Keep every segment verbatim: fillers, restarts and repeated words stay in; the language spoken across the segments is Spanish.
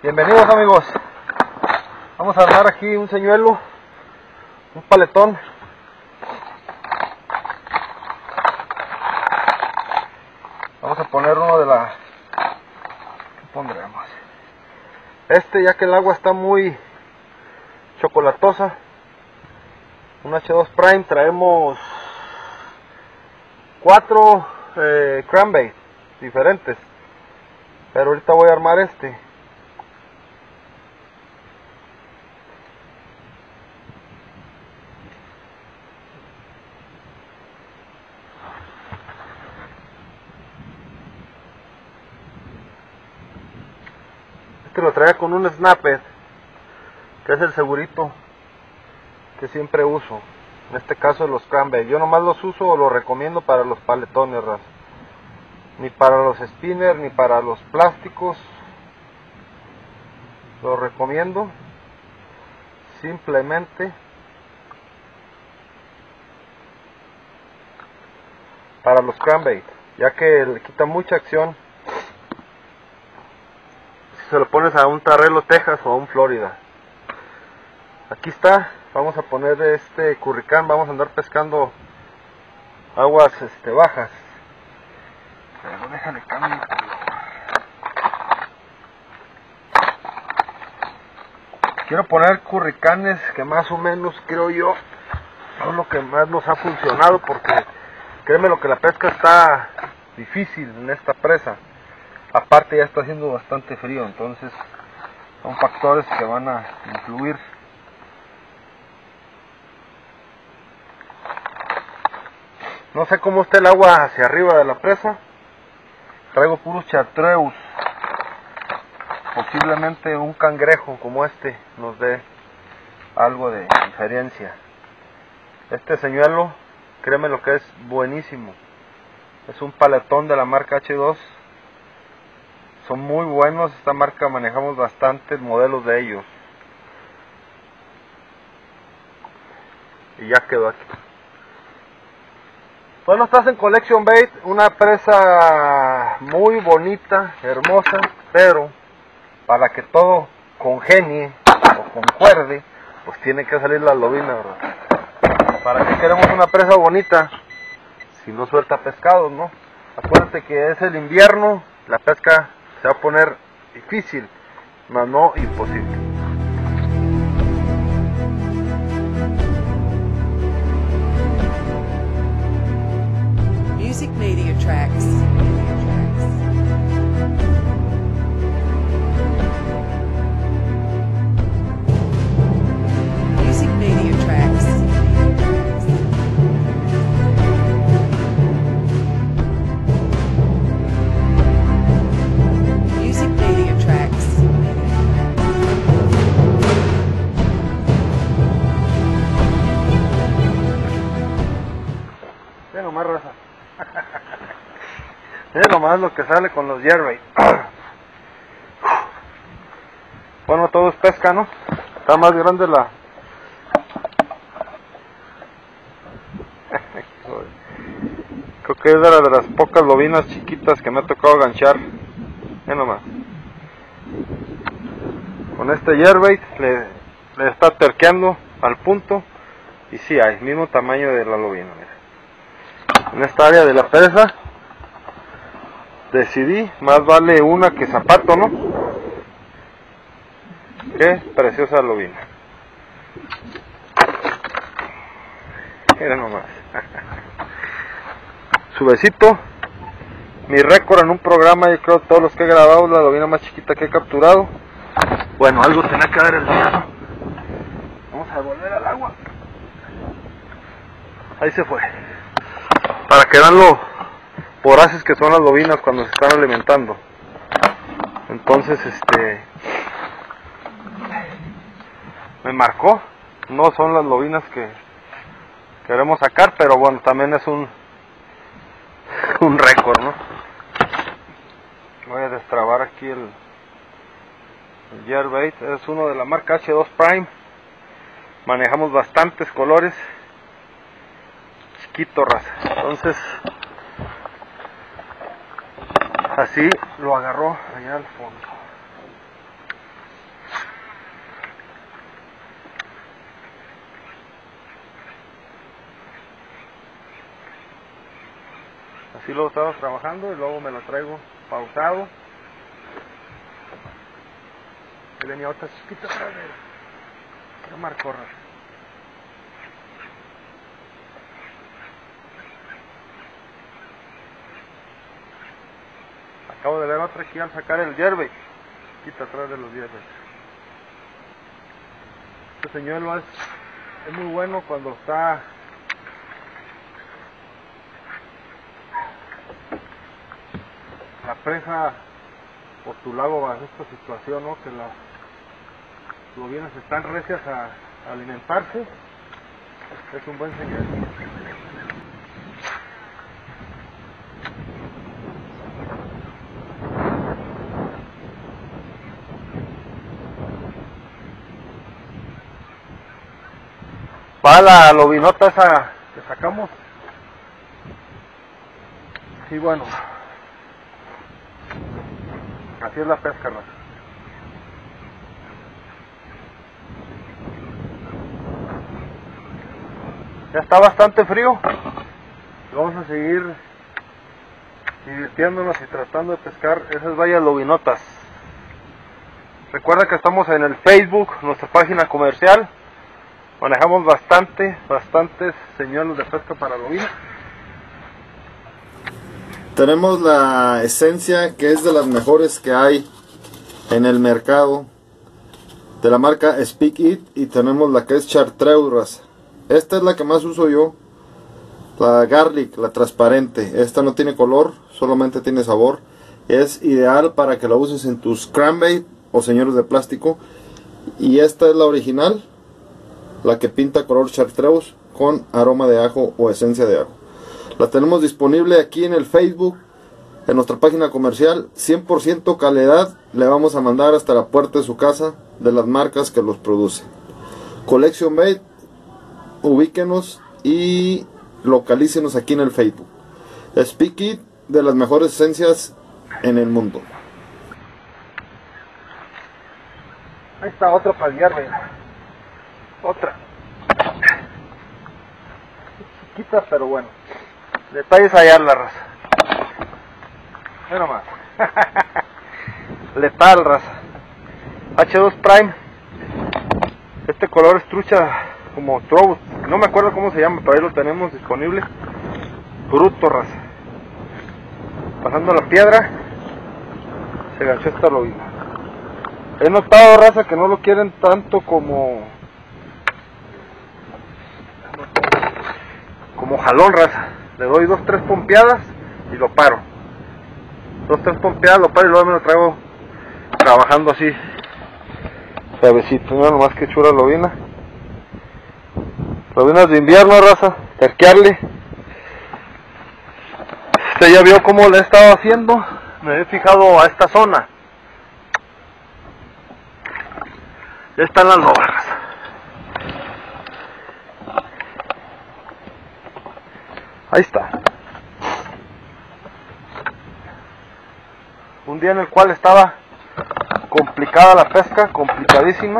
Bienvenidos amigos, vamos a armar aquí un señuelo, un paletón. Vamos a poner uno de la, ¿qué pondremos? Este, ya que el agua está muy chocolatosa, un H dos Prime. Traemos cuatro eh, crankbait diferentes, pero ahorita voy a armar este. Este lo traía con un snapper, que es el segurito que siempre uso. En este caso los crankbait, yo nomás los uso o los recomiendo para los paletones, raza. Ni para los spinners, ni para los plásticos. Los recomiendo simplemente para los crankbait, ya que le quita mucha acción si se lo pones a un Tarrelo Texas o a un Florida. Aquí está, vamos a poner este curricán, vamos a andar pescando aguas este, bajas. Pero déjale cambio. Quiero poner curricanes que más o menos, creo yo, son lo que más nos ha funcionado, porque créeme lo que la pesca está difícil en esta presa. Aparte ya está haciendo bastante frío, entonces son factores que van a influir. No sé cómo está el agua hacia arriba de la presa. Traigo puros chartreus. Posiblemente un cangrejo como este nos dé algo de diferencia. Este señuelo, créeme lo que es buenísimo. Es un paletón de la marca H dos. Son muy buenos, esta marca manejamos bastantes modelos de ellos. Y ya quedó aquí. Bueno, estás en Collection Bait, una presa muy bonita, hermosa, pero para que todo congenie o concuerde, pues tiene que salir la lobina, ¿verdad? ¿Para qué queremos una presa bonita si no suelta pescados, no? Acuérdate que es el invierno, la pesca se va a poner difícil, mas no imposible. Music Media Tracks. Music Media Tracks. Music Media Tracks. Ve nomás, raza. Ve nomás lo que sale con los jerkbait. Bueno, todo es pesca, ¿no? Está más grande la... Creo que es de, la de las pocas lobinas chiquitas que me ha tocado ganchar. Ve nomás. Con este jerkbait le, le está terqueando al punto. Y sí hay, mismo tamaño de la lobina, mira. En esta área de la presa decidí, más vale una que zapato, ¿no? Qué preciosa lobina. Mira nomás. Su besito. Mi récord en un programa, yo creo todos los que he grabado, la lobina más chiquita que he capturado. Bueno, algo tenía que dar el día, ¿no? Vamos a volver al agua. Ahí se fue. Para que vean lo voraces que son las lobinas cuando se están alimentando. Entonces, este... me marcó. No son las lobinas que queremos sacar, pero bueno, también es un... un récord, ¿no? Voy a destrabar aquí el... el jerkbait. Es uno de la marca H dos Prime. Manejamos bastantes colores. Chiquito, raza. Entonces así lo agarró allá al fondo. Así lo estamos trabajando y luego me lo traigo pausado. Ahí venía otra chiquita para ver. Ya marcó. Acabo de ver otra aquí al sacar el yerbey. Quita atrás de los yerbey. Este señuelo es, es muy bueno cuando está la presa por tu lago bajo esta situación, ¿no? Que las lobinas están recias a, a alimentarse. Es un buen señal. Va la lobinota esa que sacamos. Y bueno, así es la pesca, ¿no? Ya está bastante frío. Vamos a seguir divirtiéndonos y tratando de pescar esas vallas lobinotas. Recuerda que estamos en el Facebook, nuestra página comercial. Manejamos bastante, bastantes señuelos de pesca para lobina. Tenemos la esencia que es de las mejores que hay en el mercado, de la marca Speak It, y tenemos la que es Chartreuse. Esta es la que más uso yo, la Garlic, la transparente. Esta no tiene color, solamente tiene sabor. Es ideal para que la uses en tus crankbait o señuelos de plástico. Y esta es la original, la que pinta color chartreuse con aroma de ajo o esencia de ajo. La tenemos disponible aquí en el Facebook, en nuestra página comercial. Cien por ciento calidad, le vamos a mandar hasta la puerta de su casa, de las marcas que los producen. Collection Bait, ubíquenos y localícenos aquí en el Facebook. Speak It, de las mejores esencias en el mundo. Ahí está otro para el yerbey. Otra. Chiquita, pero bueno. Detalles hallar la raza. Mira nomás. Letal, raza. H dos Prime. Este color es trucha como trout. No me acuerdo cómo se llama, pero ahí lo tenemos disponible. Bruto, raza. Pasando la piedra, se ganchó esta lobina. He notado, raza, que no lo quieren tanto como como jalón, raza. Le doy dos, tres pompeadas y lo paro. Dos, tres pompeadas, lo paro y luego me lo traigo trabajando así suavecito. Mira nomás que chula lobina. Lobinas de invierno, raza. Terquearle. Usted ya vio cómo le he estado haciendo. Me he fijado a esta zona. Ya están las lobas, raza. Ahí está. Un día en el cual estaba complicada la pesca, complicadísima.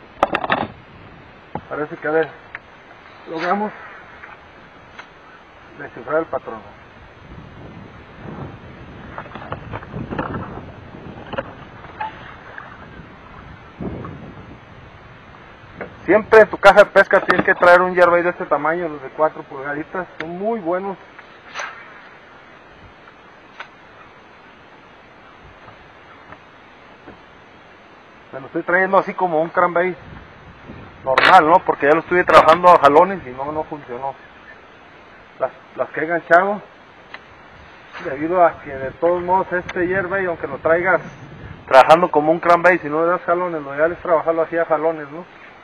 Parece que, a ver, logramos descifrar el patrón. Siempre en tu caja de pesca tienes que traer un yerbey de este tamaño, los de cuatro pulgaditas, son muy buenos. Me lo estoy trayendo así como un crankbait normal, ¿no? Porque ya lo estuve trabajando a jalones y no, no funcionó. Las, las que he enganchado, debido a que de todos modos este yerbey, aunque lo traigas trabajando como un crankbait, si no le das jalones, lo ideal es trabajarlo así a jalones, ¿no?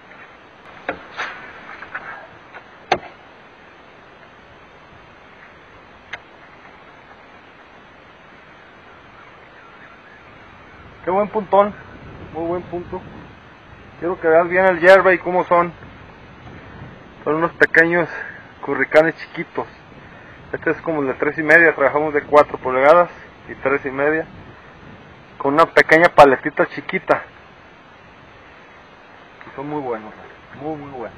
Qué buen puntón, muy buen punto. Quiero que veas bien el yerbey cómo son. Son unos pequeños curricanes chiquitos. Este es como el de tres y media, trabajamos de cuatro pulgadas y tres y media. Con una pequeña paletita chiquita. Y son muy buenos, muy muy buenos.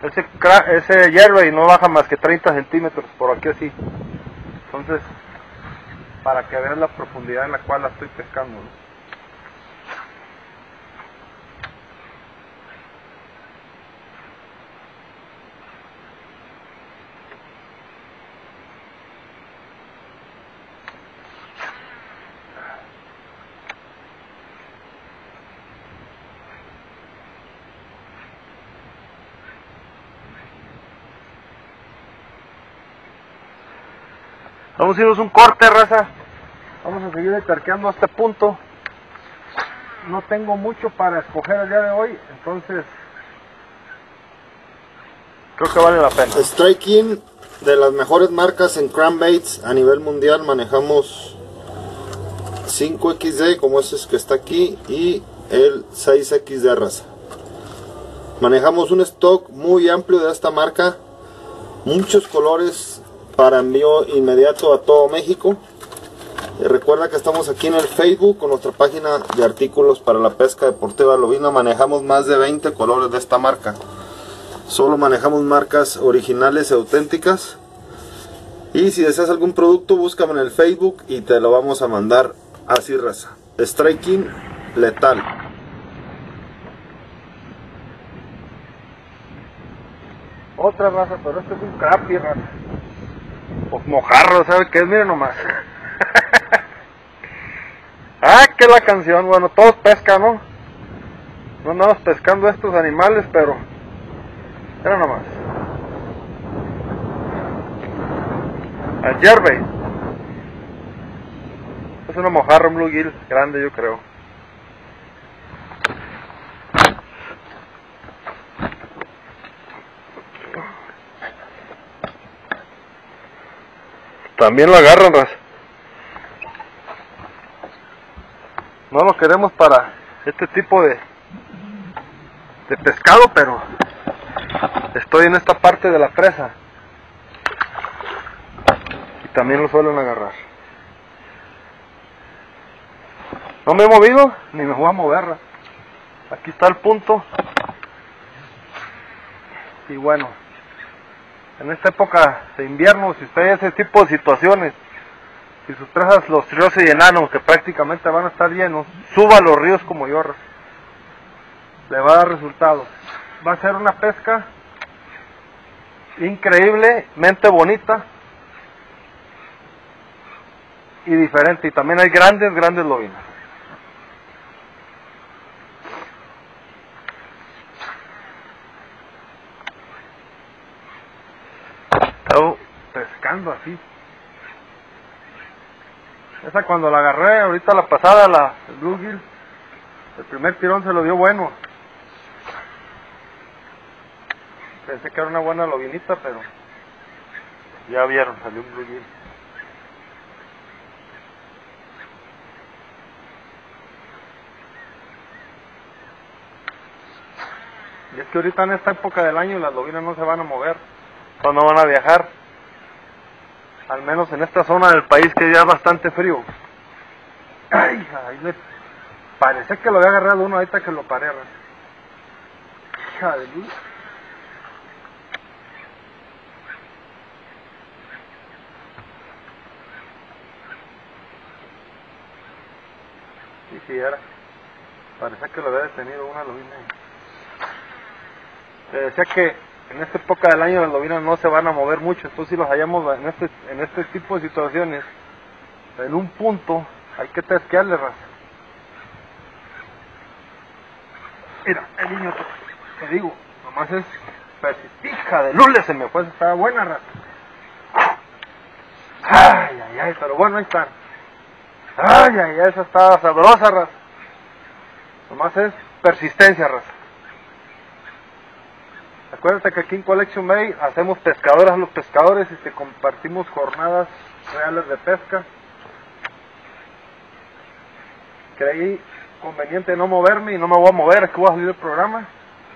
ese, ese hierve y no baja más que treinta centímetros, por aquí así. Entonces, para que vean la profundidad en la cual la estoy pescando, ¿no? Vamos a irnos un corte, raza. Vamos a seguir terqueando a este punto. No tengo mucho para escoger el día de hoy, entonces creo que vale la pena. Strike King, de las mejores marcas en crankbaits a nivel mundial. Manejamos cinco equis de, como ese que está aquí, y el seis equis de, raza. Manejamos un stock muy amplio de esta marca, muchos colores para envío inmediato a todo México. Y recuerda que estamos aquí en el Facebook con nuestra página de artículos para la pesca deportiva lobina. Manejamos más de veinte colores de esta marca. Solo manejamos marcas originales y auténticas. Y si deseas algún producto, búscame en el Facebook y te lo vamos a mandar así, raza. Strike King letal. Otra raza, pero este es un crappie, raza. Pues mojarro, ¿sabe qué es? Miren nomás. Ah, que la canción, bueno, todos pescan, ¿no? No andamos pescando estos animales, pero miren nomás. El yerbe. Es una mojarra, un bluegill grande, yo creo. También lo agarran, raza. No lo queremos para este tipo de, de pescado, pero estoy en esta parte de la presa y también lo suelen agarrar. No me he movido ni me voy a mover, raza. Aquí está el punto. Y bueno, en esta época de invierno, si usted hay ese tipo de situaciones, si sus presas, los ríos se llenaron, que prácticamente van a estar llenos, suba a los ríos como yo, le va a dar resultados. Va a ser una pesca increíblemente bonita y diferente, y también hay grandes, grandes lobinas. Estaba pescando así. Esa cuando la agarré, ahorita la pasada, la el bluegill, el primer tirón se lo dio bueno. Pensé que era una buena lobinita, pero ya vieron, salió un bluegill. Y es que ahorita en esta época del año las lobinas no se van a mover, o no van a viajar. Al menos en esta zona del país que ya es bastante frío. Ay, ahí le parece que lo había agarrado uno ahorita que lo paré. Hija de luz. Sí, sí era. Parece que lo había detenido una lobina. Te decía que en esta época del año las lobinas no se van a mover mucho, entonces si los hallamos en este, en este tipo de situaciones, en un punto, hay que tesquearle, raza. Mira, el niño, te, te digo, nomás es persistija de lule, se me fue, estaba buena, raza. Ay, ay, ay, pero bueno, ahí están. Ay, ay, ay, esa estaba sabrosa, raza. Nomás es persistencia, raza. Acuérdate que aquí en Collection Bay hacemos pescadores a los pescadores y te compartimos jornadas reales de pesca. Creí conveniente no moverme y no me voy a mover, es que voy a salir del programa.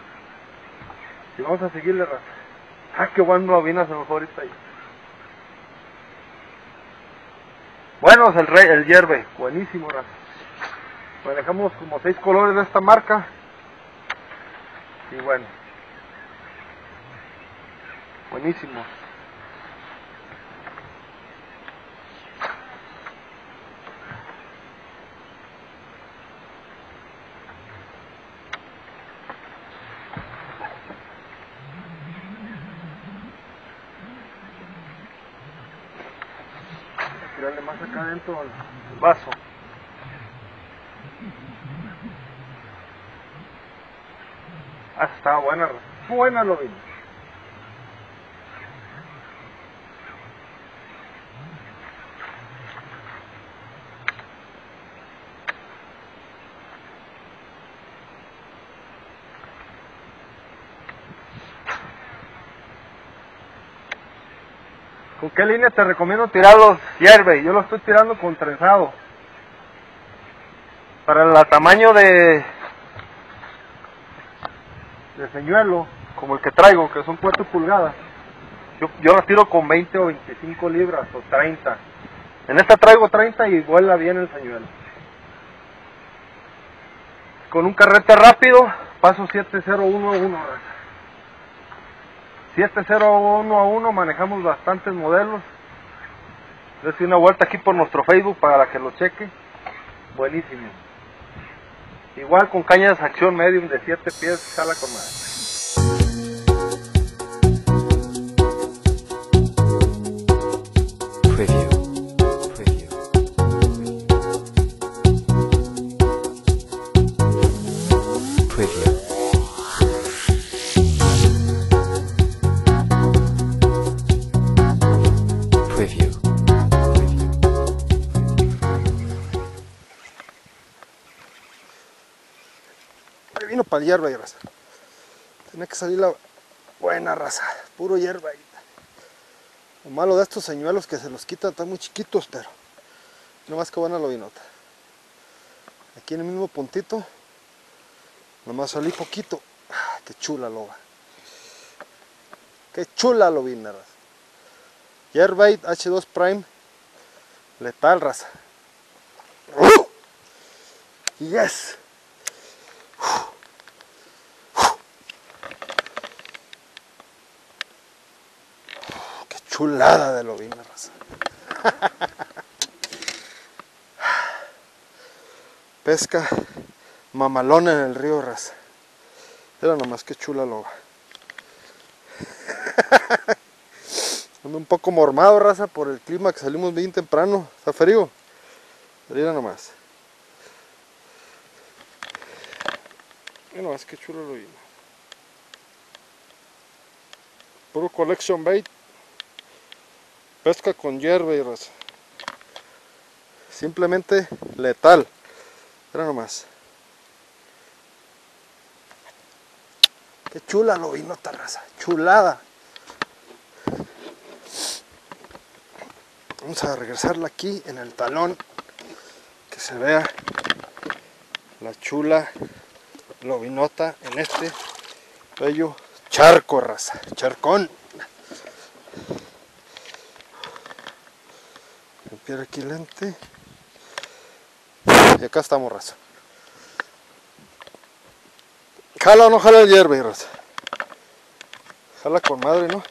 Y vamos a seguirle, raza. Ah, qué bueno lobina se me fue ahorita ahí. Bueno, es el rey, el yerbe, buenísimo, raza. Manejamos como seis colores de esta marca. Y bueno. buenísimos. Tirarle más acá adentro al vaso. Ah, está buena, buena lo vi. ¿Con qué línea te recomiendo tirar los hierbas? Yo lo estoy tirando con trenzado. Para el tamaño de, de señuelo, como el que traigo, que son cuatro pulgadas, yo, yo las tiro con veinte o veinticinco libras o treinta. En esta traigo treinta y vuela bien el señuelo. Con un carrete rápido, paso siete cero uno a uno. siete cero uno a uno, manejamos bastantes modelos. Les doy una vuelta aquí por nuestro Facebook para que lo cheque. Buenísimo. Igual con cañas de acción medium de siete pies, jala con más. Preview. Preview. Preview. Preview. Me vino para el hierba y raza. Tiene que salir la buena raza, puro hierba. Lo malo de estos señuelos que se los quitan, están muy chiquitos, pero no más que buena lobinota. Aquí en el mismo puntito, nomás salí poquito. Ah, qué chula loba. Qué chula lobina, raza. Yerbait H dos Prime, letal, raza. ¡Uh! Yes. Qué chulada de lobina, raza. Pesca mamalona en el río, raza. Era nomás que chula loba. Ando un poco mormado, raza, por el clima que salimos bien temprano. Está frío. Pero mira nomás. Mira nomás que chulo lo vino. Puro collection bait. Pesca con hierba y raza. Simplemente letal. Mira nomás. Qué chula lo vino esta raza. Chulada. Vamos a regresarla aquí en el talón, que se vea la chula lobinota en este bello charco, raza, charcón. Limpiar aquí el lente y acá estamos, raza. Jala o no jala el hierba, raza. Jala con madre, ¿no?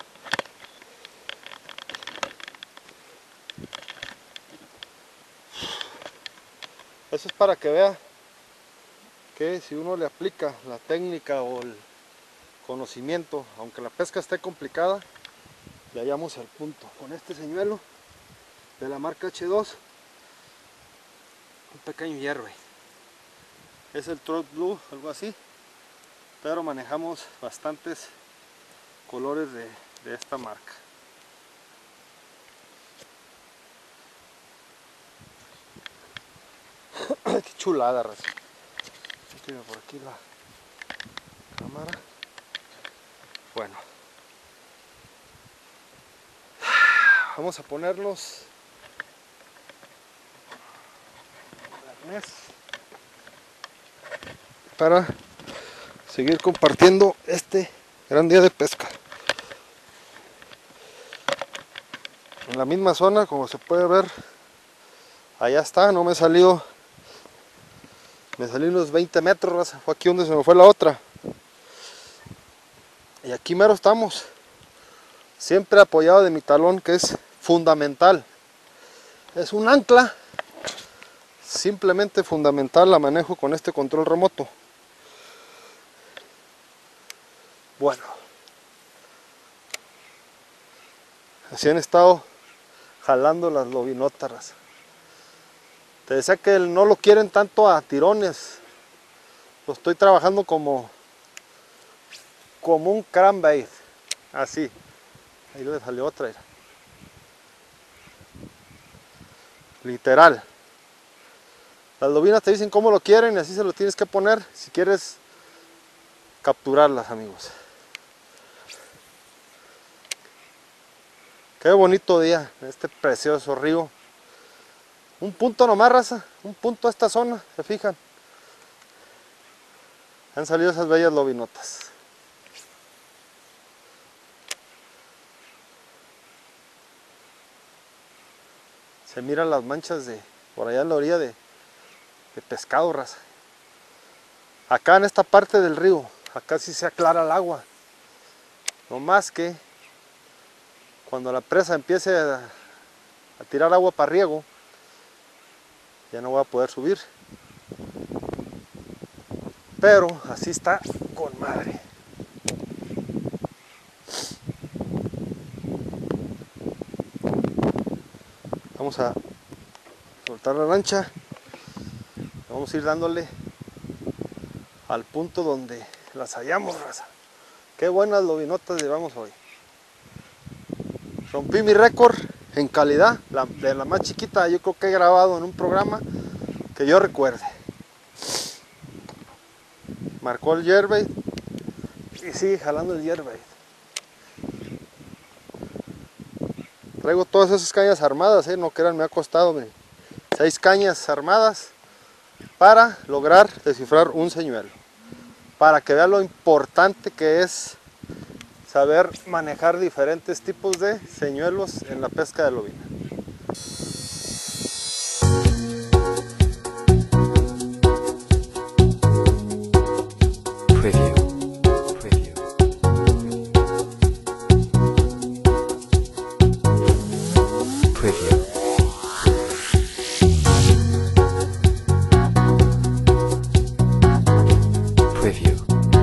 Eso es para que vea que si uno le aplica la técnica o el conocimiento, aunque la pesca esté complicada, le hallamos el punto. Con este señuelo de la marca H dos, un pequeño hierba. Es el Trout Blue, algo así, pero manejamos bastantes colores de, de esta marca. Qué chulada, raza. Tiro por aquí la cámara. Bueno, vamos a ponernos el arnés para seguir compartiendo este gran día de pesca. En la misma zona, como se puede ver, allá está, no me salió. Me salí unos veinte metros, raza. Fue aquí donde se me fue la otra. Y aquí mero estamos. siempre apoyado de mi talón, que es fundamental. Es un ancla, simplemente fundamental, la manejo con este control remoto. Bueno, así han estado jalando las lobinotas, raza. Te decía que no lo quieren tanto a tirones, lo estoy trabajando como como un crankbait, así. Ahí le salió otra, era. Literal. Las lobinas te dicen cómo lo quieren y así se lo tienes que poner si quieres capturarlas, amigos. Qué bonito día, este precioso río. Un punto nomás, raza, un punto a esta zona, se fijan. Han salido esas bellas lobinotas. Se miran las manchas de por allá en la orilla de, de pescado, raza. Acá en esta parte del río, acá sí se aclara el agua. No más que cuando la presa empiece a, a tirar agua para riego, ya no voy a poder subir. Pero así está con madre. Vamos a soltar la lancha. Vamos a ir dándole al punto donde las hallamos, raza. Qué buenas lobinotas llevamos hoy. Rompí mi récord en calidad, la, de la más chiquita yo creo que he grabado en un programa que yo recuerde. Marcó el jerkbait y sigue jalando el jerkbait. Traigo todas esas cañas armadas, eh, no crean, me ha costado miren, seis cañas armadas para lograr descifrar un señuelo. Para que vean lo importante que es saber manejar diferentes tipos de señuelos en la pesca de lobina. Preview. Preview. Preview. Preview.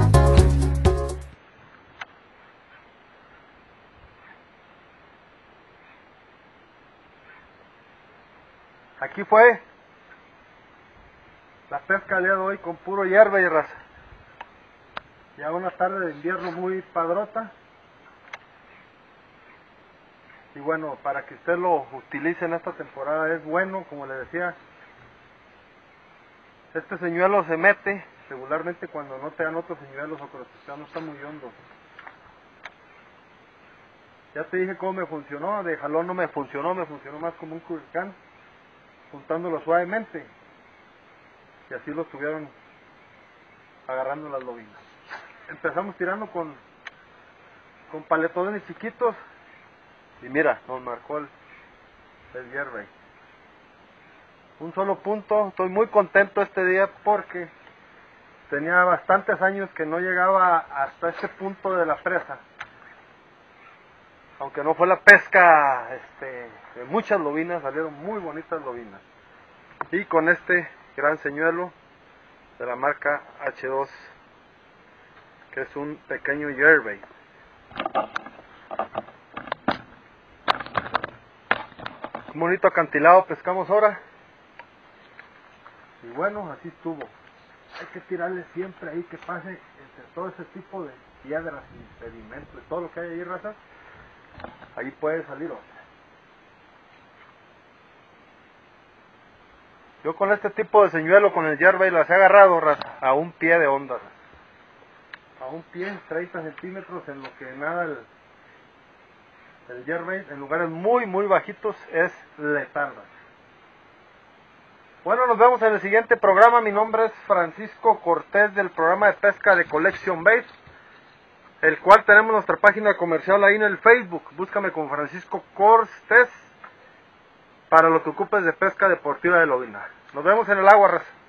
Aquí fue la pesca del día de hoy con puro hierba y raza. Ya una tarde de invierno muy padrota. Y bueno, para que usted lo utilice en esta temporada es bueno, como le decía. Este señuelo se mete regularmente cuando no te dan otros señuelos o cuando el pescado no está muy hondo. Ya te dije cómo me funcionó, de jalón no me funcionó, me funcionó más como un curricán, juntándolo suavemente. Y así lo estuvieron agarrando las lobinas. Empezamos tirando con, con paletones chiquitos. Y mira, nos marcó el, el jerkbait. Un solo punto, estoy muy contento este día porque tenía bastantes años que no llegaba hasta este punto de la presa. Aunque no fue la pesca este, de muchas lobinas, salieron muy bonitas lobinas. Y con este gran señuelo de la marca H dos, que es un pequeño jerkbait. Un bonito acantilado pescamos ahora. Y bueno, así estuvo. Hay que tirarle siempre ahí que pase entre todo ese tipo de piedras y sedimentos y todo lo que hay ahí, raza. Ahí puede salir otra. Yo con este tipo de señuelo, con el jerkbait, las he agarrado, raza, a un pie de onda, raza. A un pie, treinta centímetros, en lo que nada el, el jerkbait, en lugares muy muy bajitos, es letal, raza. Bueno, nos vemos en el siguiente programa. Mi nombre es Francisco Cortés, del programa de pesca de Collection Bait, el cual tenemos nuestra página comercial ahí en el Facebook. Búscame con Francisco Cortés para lo que ocupes de pesca deportiva de lobina. Nos vemos en el agua, raza.